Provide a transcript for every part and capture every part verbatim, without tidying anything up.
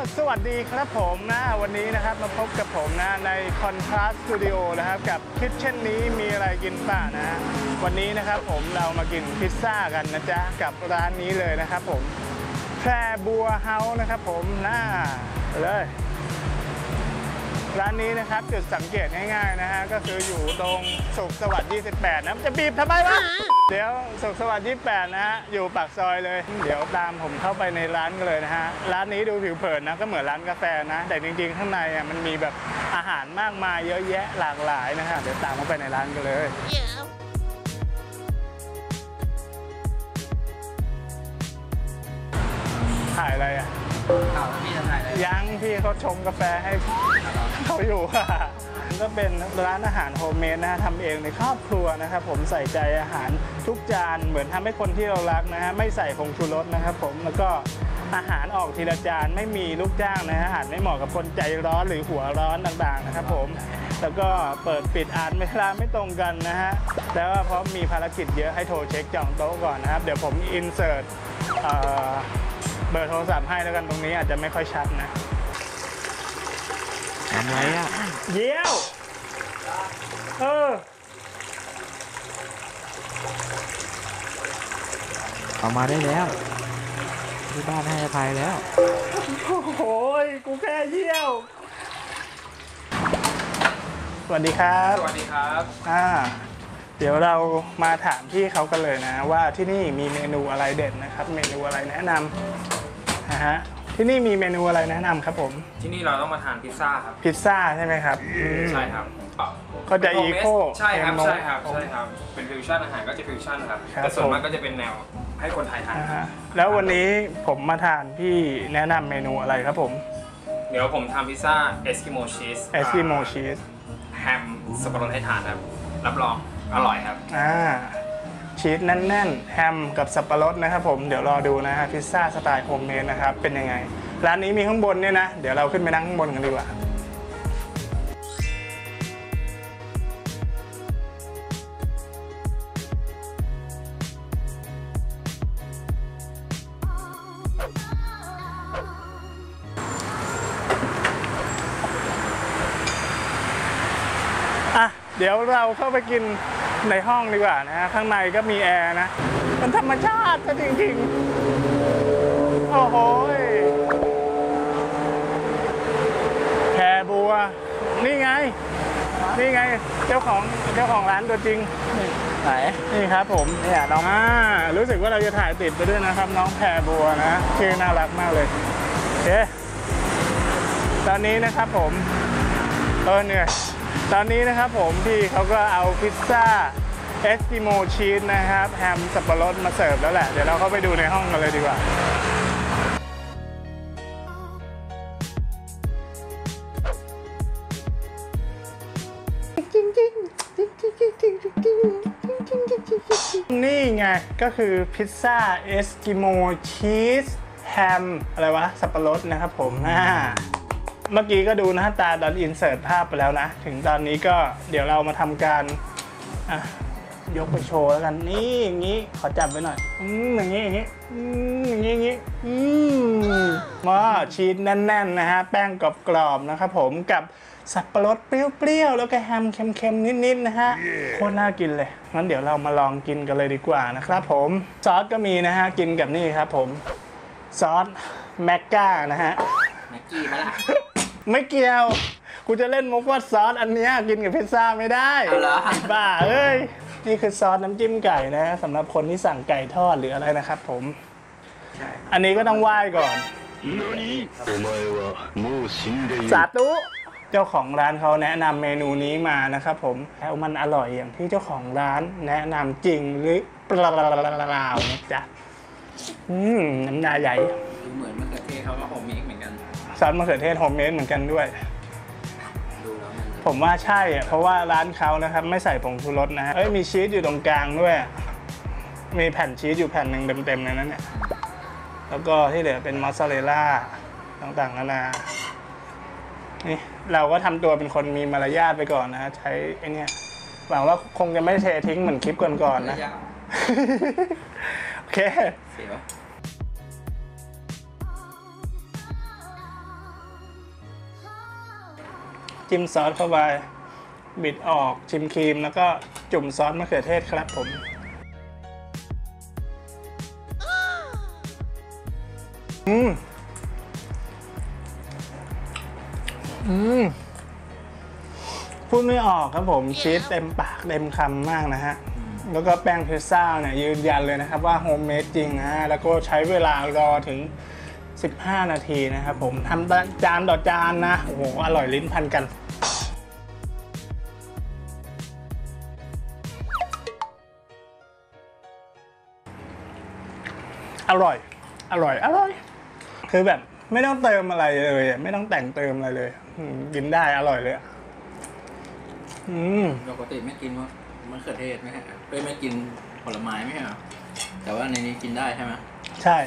สวัสดีครับผมนะวันนี้นะครับมาพบกับผมนะใน Contrast Studio นะครับกับคิทเช่นนี้มีอะไรกินป่ะนะวันนี้นะครับผมเรามากินพิซซ่ากันนะจ๊ะกับร้านนี้เลยนะครับผมแพรบัวเฮาส์นะครับผมน่าเลยร้านนี้นะครับจุดสังเกตง่ายๆนะฮะก็คืออยู่ตรงสุขสวัสดิ์ยี่สิบแปดนะจะบีบทำไมวะเดี๋ยวสุขสวัสดิ์ยี่สิบแปดนะฮะอยู่ปากซอยเลยเดี๋ยวตามผมเข้าไปในร้านกันเลยนะฮะร้านนี้ดูผิวเผินนะก็เหมือนร้านกาแฟนะแต่จริงๆข้างในอ่ะมันมีแบบอาหารมากมายเยอะแยะหลากหลายนะฮะเดี๋ยวตามเข้าไปในร้านกันเลยถ่ายอะไรอ่ะพี่จะถ่ายอะไรยังพี่เขาชงกาแฟให้เขาอยู่ก็เป็นร้านอาหารโฮมเมดนะฮะทำเองในครอบครัวนะครับผมใส่ใจอาหารทุกจานเหมือนทำให้คนที่เรารักนะฮะไม่ใส่ผงชูรสนะครับผมแล้วก็อาหารออกทีละจานไม่มีลูกจ้างนะฮะอาหารไม่เหมาะกับคนใจร้อนหรือหัวร้อนต่างๆนะครับผมแล้วก็เปิดปิดอ่านเวลาไม่ตรงกันนะฮะแล้วเพราะมีภารกิจเยอะให้โทรเช็คจองโต๊ะก่อนนะครับเดี๋ยวผมอินเสิร์ตเบอร์โทรศัพท์ให้แล้วกันตรงนี้อาจจะไม่ค่อยชัดนะทำไรอ่ะเยี่ยวเออเอามาได้แล้วที่บ้านให้อภัยแล้วโอ้ยกูแค่เยี่ยวสวัสดีครับสวัสดีครับอ่าเดี๋ยวเรามาถามพี่เขากันเลยนะว่าที่นี่มีเมนูอะไรเด็ดนะครับเมนูอะไรแนะนำนะฮะที่นี่มีเมนูอะไรแนะนำครับผมที่นี่เราต้องมาทานพิซซ่าครับพิซซ่าใช่ไหมครับใช่ครับก็จะอีโคใช่ครับใช่ครับใช่ครับเป็นฟิวชั่นอาหารก็จะฟิวชั่นครับแต่ส่วนมากก็จะเป็นแนวให้คนไทยทานแล้ววันนี้ผมมาทานพี่แนะนำเมนูอะไรครับผมเดี๋ยวผมทำพิซซ่าเอสกิโมชีสเอสกิโมชีสแฮมสับปะรดให้ทานครับรับรองอร่อยครับอ่าชีสแน่นๆแฮมกับสับปะรดนะครับผมเดี๋ยวรอดูนะฮะพิซซ่าสไตล์โฮมเมดนะครับเป็นยังไงร้านนี้มีข้างบนเนี่ยนะเดี๋ยวเราขึ้นไปนั่งข้างบนกันดีกว่าอ่ะเดี๋ยวเราเข้าไปกินในห้องดีกว่านะฮะข้างในก็มีแอร์นะมันธรรมชาติจริงๆโอ้โหแพรบัวนี่ไงนี่ไงเจ้าของเจ้าของร้านตัวจริงไหนนี่ครับผมเนี่ยน้องอ่ารู้สึกว่าเราจะถ่ายติดไปด้วยนะครับน้องแพรบัวนะชื่อน่ารักมากเลยโอเคตอนนี้นะครับผมเออเหนื่อยตอนนี้นะครับผมพี่เขาก็เอาพิซซ่าเอสกิโมชีสนะครับแฮมสับปะรดมาเสิร์ฟแล้วแหละเดี๋ยวเราเข้าไปดูในห้องกันเลยดีกว่านี่ไงก็คือพิซซ่าเอสกิโมชีสแฮมอะไรวะสับปะรดนะครับผมอ่าเมื่อกี้ก็ดูหน้าตาตอนอินเสิร์ตภาพไปแล้วนะถึงตอนนี้ก็เดี๋ยวเรามาทำการยกไปโชว์แล้วกันนี่อย่างนี้ขอจับไปหน่อยอืมอย่างนี้อย่างนี้อืมอย่างนี้อย่างนี้อืมมาชีสแน่นๆนะฮะแป้งกรอบๆนะครับผมกับสับปะรดเปรี้ยวๆแล้วก็แฮมเค็มๆนิดๆนะฮะโคตรน่ากินเลยงั้นเดี๋ยวเรามาลองกินกันเลยดีกว่านะครับผมซอสก็มีนะฮะกินกับนี่ครับผมซอสแมกก้านะฮะแม็กกี้ไหมล่ะไม่เกี่ยวกูจะเล่นมุกว่าซอสอันนี้กินกับพิซซ่าไม่ได้บ้าเอ้ยนี่คือซอสน้ำจิ้มไก่นะสำหรับคนที่สั่งไก่ทอดหรืออะไรนะครับผมอันนี้ก็ต้องไหว้ก่อนสาธุเจ้าของร้านเขาแนะนำเมนูนี้มานะครับผมแล้วมันอร่อยอย่างที่เจ้าของร้านแนะนำจริงหรือเปล่านะจ๊ะอืมน้ำลายใหญ่เหมือนมะเขือเทศเขาก็โฮมเมดเหมือนกันซอสมะเขือเทศโฮมเมดเหมือนกันด้วยผมว่าใช่อ่ะเพราะว่าร้านเขานะครับไม่ใส่ผงชูรสนะฮะเอ้ยมีชีสอยู่ตรงกลางด้วยมีแผ่นชีสอยู่แผ่นหนึ่งเต็มๆในนั้นเนี่ยแล้วก็ที่เหลือเป็นมอสซาเรลล่าต่างๆนานานี่เราก็ทำตัวเป็นคนมีมารยาทไปก่อนนะใช้ไอ้นี่หวังว่าคงจะไม่เททิ้งเหมือนคลิปก่อนๆนะโอเคจิ้มซอสเข้าไปบิดออกชิมครีมแล้วก็จุ่มซอสมะเขือเทศครับผมอืมอืมพูดไม่ออกครับผมชีสเต็มปากเต็มคำมากนะฮะแล้วก็แป้งพิซซ่าเนี่ยยืนยันเลยนะครับว่าโฮมเมดจริงนะฮะแล้วก็ใช้เวลารอถึงสิบห้านาทีนะครับผมทำจานต่อจานนะโอ้โหอร่อยลิ้นพันกันอร่อยอร่อยอร่อยคือแบบไม่ต้องเติมอะไรเลยไม่ต้องแต่งเติมอะไรเลยกินได้อร่อยเลยอืมปกติไม่กินมะเขือเทศไหมฮะไม่ไม่กินผลไม้ไหมฮะแต่ว่าในนี้กินได้ใช่ไหมใช่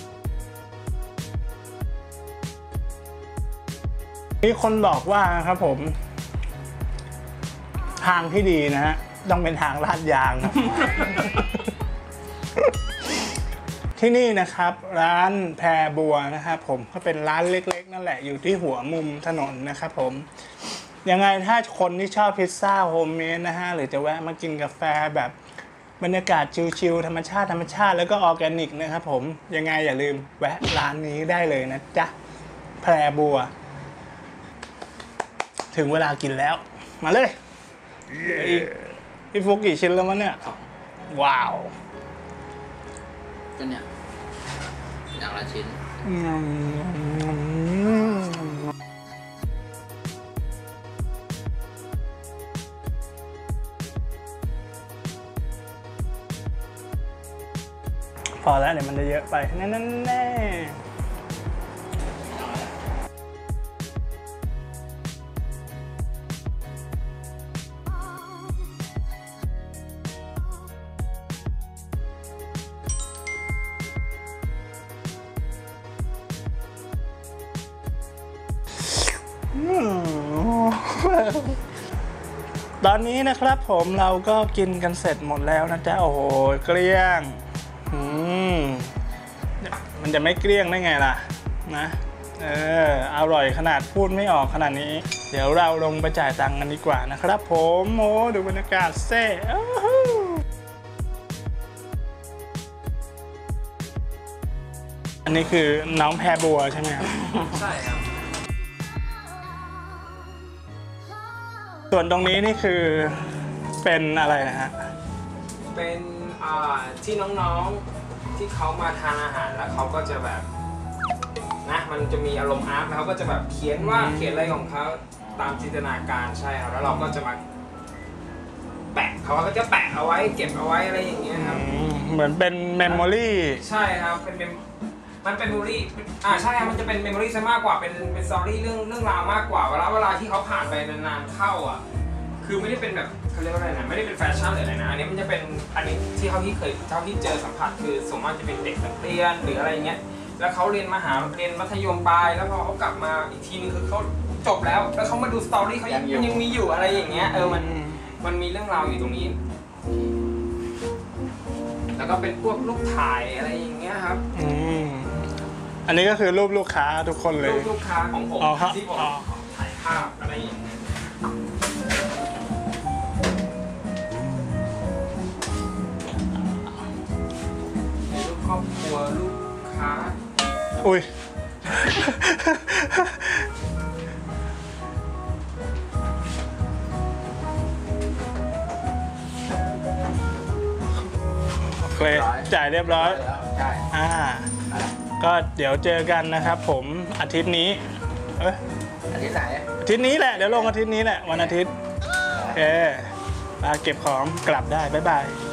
มีคนบอกว่าครับผมทางที่ดีนะฮะต้องเป็นทางลาดยางครับ ที่นี่นะครับร้านแพรบัวนะครับผมก็เป็นร้านเล็กๆนั่นแหละอยู่ที่หัวมุมถนนนะครับผมยังไงถ้าคนที่ชอบพิซซ่าโฮมเมดนะฮะหรือจะแวะมากินกาแฟแบบบรรยากาศชิลๆธรรมชาติธรรมชาติแล้วก็ออร์แกนิกนะครับผมยังไงอย่าลืมแวะร้านนี้ได้เลยนะจ๊ะแพรบัวถึงเวลากินแล้วมาเลยพี่ฟุกกี่ชิ้นแล้วมั้งเนี่ยว้าวก็เนี่ยอย่างละชิ้นพอแล้วเดี๋ยวมันจะเยอะไปแน่ๆแน่ตอนนี้นะครับผมเราก็กินกันเสร็จหมดแล้วนะจ๊ะโอ้โหเกลี้ยงอืมมันจะไม่เกลี้ยงได้ไงล่ะนะเอออร่อยขนาดพูดไม่ออกขนาดนี้เดี๋ยวเราลงไปจ่ายตังค์กันดีกว่านะครับผมโอ้ดูบรรยากาศเซ่อันนี้คือน้องแพรบัวใช่ไหมครับใช่ครับส่วนตรงนี้นี่คือเป็นอะไรนะฮะเป็นที่น้องๆที่เขามาทานอาหารแล้วเขาก็จะแบบนะมันจะมีอารมณ์อาร์ตแล้วเขาก็จะแบบเขียนว่าเขียนอะไรของเขาตามจินตนาการใช่ครับแล้วเราก็จะมาแปะเขาก็จะแปะเอาไว้เก็บเอาไว้อะไรอย่างเงี้ยครับเหมือนเป็นเมมโมรี่ใช่ครับเป็นมันเป็นเมมโมรี่อ่าใช่ครับมันจะเป็นเมมโมรี่ซะมากกว่าเป็นเป็นสตอรี่เรื่องเรื่องราวมากกว่าเวลาเวลาที่เขาผ่านไปนานๆเข้าอ่ะคือไม่ได้เป็นแบบเขาเรียกว่าอะไรนะไม่ได้เป็นแฟชั่นหรืออะไรนะอันนี้มันจะเป็นอันนี้ที่เขาที่เคยเท่าที่เจอสัมผัสคือส่วนมากจะเป็นเด็กนักเรียนหรืออะไรเงี้ยแล้วเขาเรียนมหาเรียนมัธยมปลายแล้วพอเขากลับมาอีกทีนึงคือเขาจบแล้วแล้วเขามาดูสตอรี่เขายังยังมีอยู่อะไรอย่างเงี้ยเออมันมันมีเรื่องราวอยู่ตรงนี้แล้วก็เป็นพวกรูปถ่ายอะไรอย่างเงี้ยครับอืมอันนี้ก็คือรูปลูกค้าทุกคนเลยรูปลูกค้าของผมที่ผมถ่ายภาพอะไรอย่างเงี้ยรูปครอบครัวลูกค้าอุ้ยโอเคจ่ายเรียบร้อยอ่าก็เดี๋ยวเจอกันนะครับผมอาทิตย์นี้เอ้ยอาทิตย์ไหนอาทิตย์นี้แหละเดี๋ยวลงอาทิตย์นี้แหละวันอาทิตย์โอเคมาเก็บของกลับได้บ๊ายบาย